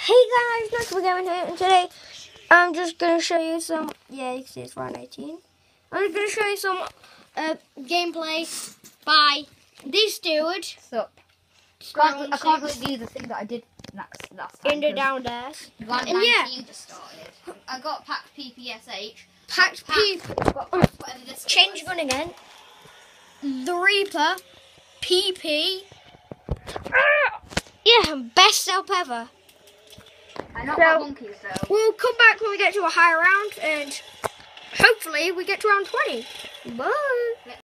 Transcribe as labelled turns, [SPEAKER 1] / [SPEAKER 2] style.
[SPEAKER 1] Hey guys, NextWeGaming here, and today I'm just going to show you some, you can see it's round 18. I'm just going to show you some gameplay by the Steward.
[SPEAKER 2] Stop. I can't really do the thing that I did last time.
[SPEAKER 1] In the down dash.
[SPEAKER 2] And yeah. Just started. I got packed PPSH.
[SPEAKER 1] Packed change gun again. The Reaper. PP. Yeah, best help ever.
[SPEAKER 2] I know my monkeys though.
[SPEAKER 1] We'll come back when we get to a higher round, and hopefully we get to round 20. Bye.